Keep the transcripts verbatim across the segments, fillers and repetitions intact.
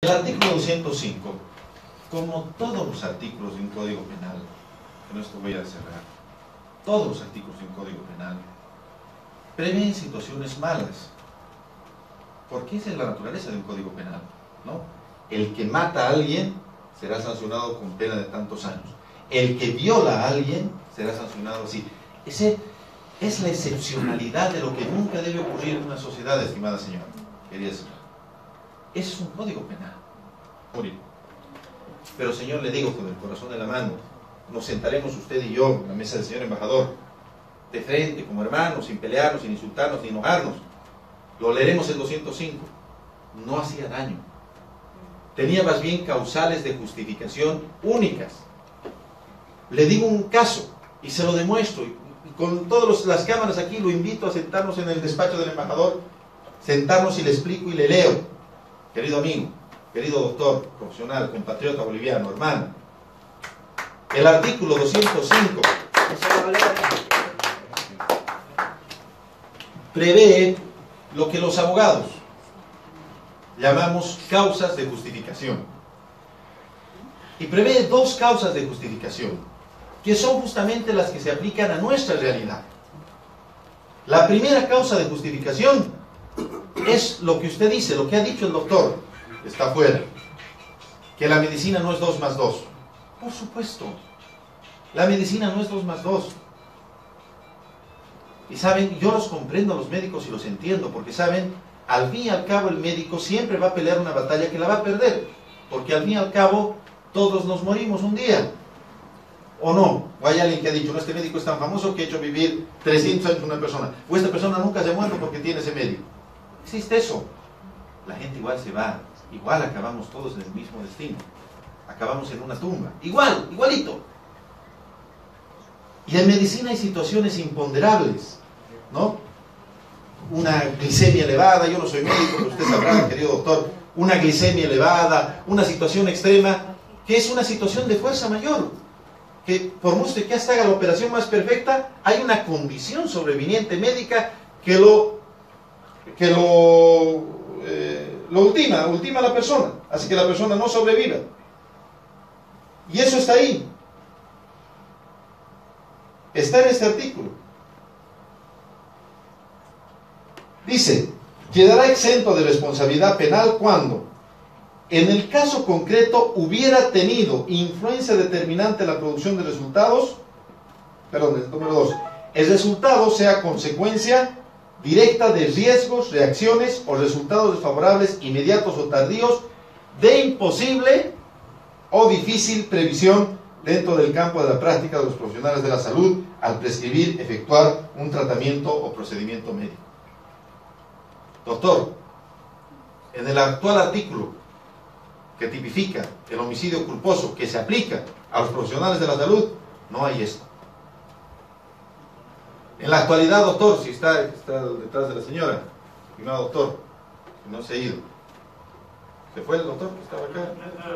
El artículo doscientos cinco, como todos los artículos de un código penal, con esto voy a cerrar, todos los artículos de un código penal prevén situaciones malas, porque esa es la naturaleza de un código penal, ¿no? El que mata a alguien será sancionado con pena de tantos años, el que viola a alguien será sancionado así. Ese es la excepcionalidad de lo que nunca debe ocurrir en una sociedad, estimada señora, querida señora. Ese es un código penal. Morir. Pero señor, le digo con el corazón en la mano, nos sentaremos usted y yo en la mesa del señor embajador, de frente, como hermanos, sin pelearnos, sin insultarnos, ni enojarnos. Lo leeremos el doscientos cinco. No hacía daño. Tenía más bien causales de justificación únicas. Le digo un caso y se lo demuestro. Y con todas las cámaras aquí lo invito a sentarnos en el despacho del embajador, sentarnos y le explico y le leo. Querido amigo, querido doctor, profesional, compatriota boliviano, hermano, el artículo doscientos cinco prevé lo que los abogados llamamos causas de justificación. Y prevé dos causas de justificación, que son justamente las que se aplican a nuestra realidad. La primera causa de justificación es lo que usted dice, lo que ha dicho el doctor, está afuera, que la medicina no es dos más dos. Por supuesto, la medicina no es dos más dos. Y saben, yo los comprendo a los médicos y los entiendo, porque saben, al fin y al cabo el médico siempre va a pelear una batalla que la va a perder, porque al fin y al cabo todos nos morimos un día, ¿o no? O hay alguien que ha dicho, no, este médico es tan famoso que ha hecho vivir trescientos años una persona, o esta persona nunca se ha muerto porque tiene ese médico. Existe eso. La gente igual se va, igual acabamos todos en el mismo destino, acabamos en una tumba, igual, igualito. Y en medicina hay situaciones imponderables, ¿no? Una glicemia elevada, yo no soy médico, pero usted sabrá, querido doctor, una glicemia elevada, una situación extrema, que es una situación de fuerza mayor, que por mucho que hasta haga la operación más perfecta, hay una condición sobreviniente médica que lo que lo, eh, lo ultima, ultima a la persona, así que la persona no sobreviva. Y eso está ahí. Está en este artículo. Dice, quedará exento de responsabilidad penal cuando, en el caso concreto, hubiera tenido influencia determinante en la producción de resultados, perdón, el número dos, el resultado sea consecuencia directa de riesgos, reacciones o resultados desfavorables inmediatos o tardíos de imposible o difícil previsión dentro del campo de la práctica de los profesionales de la salud al prescribir, efectuar un tratamiento o procedimiento médico. Doctor, en el actual artículo que tipifica el homicidio culposo que se aplica a los profesionales de la salud, no hay esto. En la actualidad, doctor, si está, está detrás de la señora, estimado doctor, que no se ha ido. ¿Se fue el doctor que estaba acá?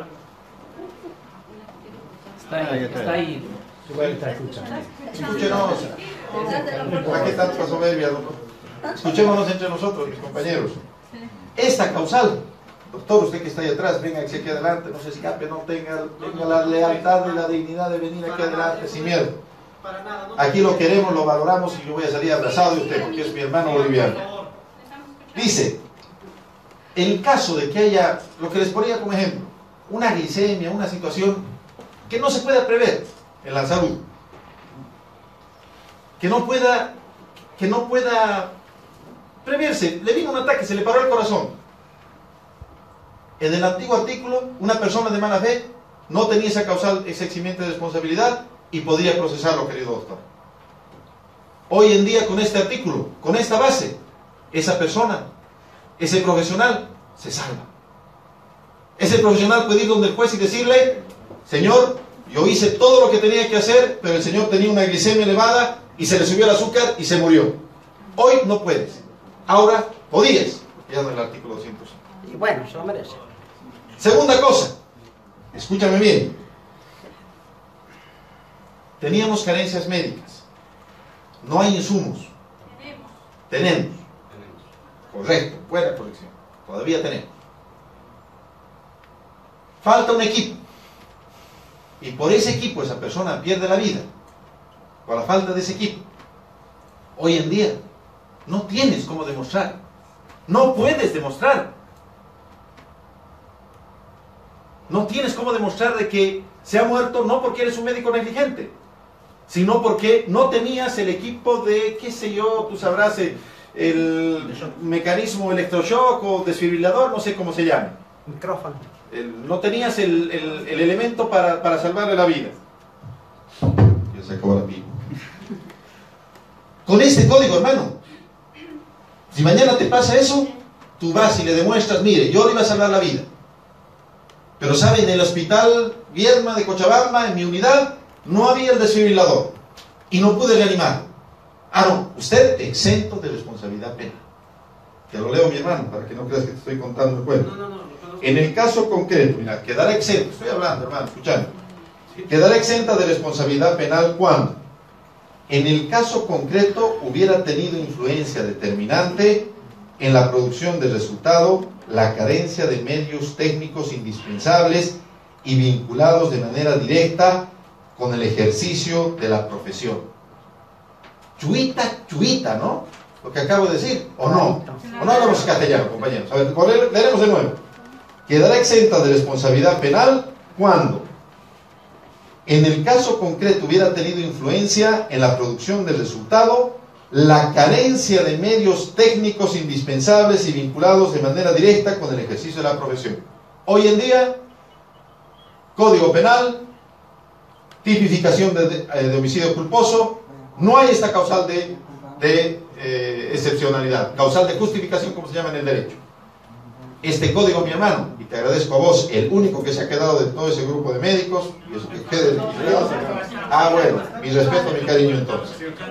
Está ahí, está ahí. Igual está escuchando. Escúchenos. ¿Para qué tanta soberbia, doctor? Escuchémonos entre nosotros, mis compañeros. Esta causal, doctor, usted que está ahí atrás, venga aquí adelante, no se escape, no tenga, tenga la lealtad y la dignidad de venir aquí adelante sin miedo. Aquí lo queremos, lo valoramos y yo voy a salir abrazado de usted porque es mi hermano boliviano. Dice, en caso de que haya, lo que les ponía como ejemplo, una glicemia, una situación que no se pueda prever en la salud, que no pueda, que no pueda preverse, le vino un ataque, se le paró el corazón. En el antiguo artículo, una persona de mala fe no tenía esa causal, ese eximiente de responsabilidad, y podría procesarlo, querido doctor. Hoy en día, con este artículo, con esta base, esa persona, ese profesional, se salva. Ese profesional puede ir donde el juez y decirle, señor, yo hice todo lo que tenía que hacer, pero el señor tenía una glicemia elevada y se le subió el azúcar y se murió. Hoy no puedes. Ahora podías. Ya en el artículo doscientos cinco. Y bueno, se lo merece. Segunda cosa, escúchame bien. Teníamos carencias médicas. No hay insumos. Tenemos. Tenemos. Correcto, buena corrección. Todavía tenemos. falta un equipo, y por ese equipo esa persona pierde la vida, por la falta de ese equipo, hoy en día no tienes cómo demostrar, no puedes demostrar, no tienes cómo demostrar de que se ha muerto no porque eres un médico negligente, sino porque no tenías el equipo de, qué sé yo, tú sabrás, el, el mecanismo electroshock o desfibrilador, no sé cómo se llama. Micrófono. El, no tenías el, el, el elemento para, para salvarle la vida. Ya se acabó la pila. Con este código, hermano, si mañana te pasa eso, tú vas y le demuestras, mire, yo le iba a salvar la vida. Pero sabe, en el hospital Vierma de Cochabamba, en mi unidad, no había el desfibrilador y no pude reanimar. Ah, no, usted exento de responsabilidad penal. Te lo leo, mi hermano, para que no creas que te estoy contando el cuento. No, no, no, no, en el caso concreto, mira, quedará exento, estoy hablando, hermano, escuchando. Quedará exenta de responsabilidad penal cuando, en el caso concreto, hubiera tenido influencia determinante en la producción del resultado la carencia de medios técnicos indispensables y vinculados de manera directa con el ejercicio de la profesión. Chuita, chuita, ¿no? Lo que acabo de decir, ¿o no? ¿O no hablamos castellano, compañeros? A ver, leeremos de nuevo. Quedará exenta de responsabilidad penal cuando, en el caso concreto, hubiera tenido influencia en la producción del resultado la carencia de medios técnicos indispensables y vinculados de manera directa con el ejercicio de la profesión. Hoy en día, Código Penal, tipificación de, de, de homicidio culposo, no hay esta causal de, de eh, excepcionalidad, causal de justificación, como se llama en el derecho. Este código, mi hermano, y te agradezco a vos, el único que se ha quedado de todo ese grupo de médicos, y eso que quede. Ah, bueno, mi respeto, mi cariño entonces.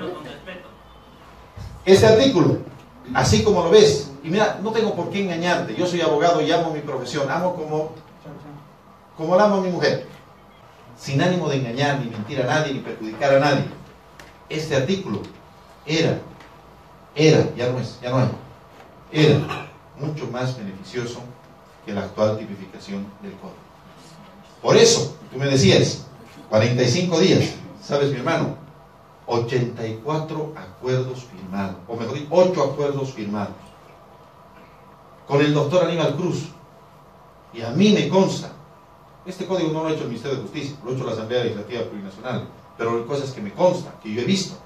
Este artículo, así como lo ves, y mira, no tengo por qué engañarte, yo soy abogado y amo mi profesión, amo como, como la amo a mi mujer, sin ánimo de engañar, ni mentir a nadie, ni perjudicar a nadie. Este artículo era, era, ya no es, ya no hay, era mucho más beneficioso que la actual tipificación del código. Por eso, tú me decías, cuarenta y cinco días, ¿sabes, mi hermano? ochenta y cuatro acuerdos firmados, o mejor dicho, ocho acuerdos firmados con el doctor Aníbal Cruz, y a mí me consta, este código no lo ha hecho el Ministerio de Justicia, lo ha hecho la Asamblea Legislativa Plurinacional, pero hay cosas que me consta, que yo he visto.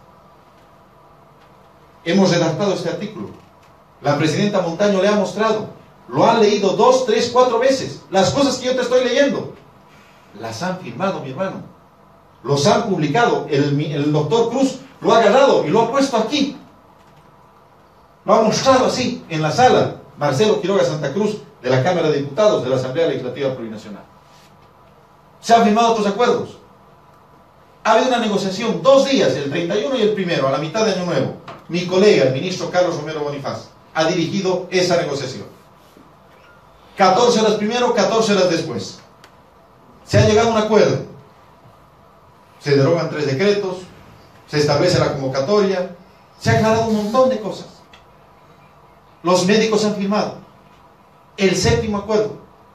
Hemos redactado este artículo, la presidenta Montaño le ha mostrado, lo han leído dos, tres, cuatro veces, las cosas que yo te estoy leyendo, las han firmado, mi hermano. Los han publicado, el, el doctor Cruz lo ha agarrado y lo ha puesto aquí. Lo ha mostrado así, en la sala, Marcelo Quiroga Santa Cruz, de la Cámara de Diputados de la Asamblea Legislativa Plurinacional. Se han firmado otros acuerdos. Ha habido una negociación, dos días, el treinta y uno y el primero, a la mitad de Año Nuevo. Mi colega, el ministro Carlos Romero Bonifaz, ha dirigido esa negociación. catorce horas primero, catorce horas después. Se ha llegado a un acuerdo. Se derogan tres decretos, se establece la convocatoria, se ha aclarado un montón de cosas. Los médicos han firmado el séptimo acuerdo.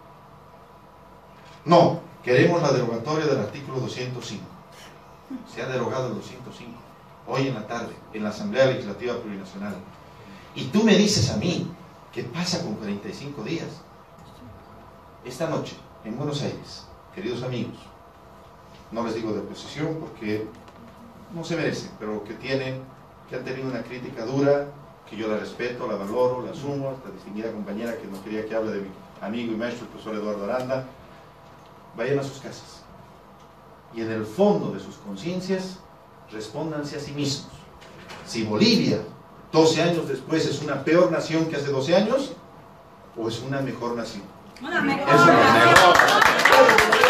No, queremos la derogatoria del artículo doscientos cinco. Se ha derogado el doscientos cinco hoy en la tarde en la Asamblea Legislativa Plurinacional. Y tú me dices a mí, ¿qué pasa con cuarenta y cinco días? Esta noche, en Buenos Aires, queridos amigos, no les digo de oposición porque no se merecen, pero que tienen, que han tenido una crítica dura, que yo la respeto, la valoro, la asumo, esta distinguida compañera que no quería que hable de mi amigo y maestro, el profesor Eduardo Aranda, vayan a sus casas y en el fondo de sus conciencias respóndanse a sí mismos. Si Bolivia, doce años después, es una peor nación que hace doce años, o es una mejor nación. Una mejor es una nación. mejor.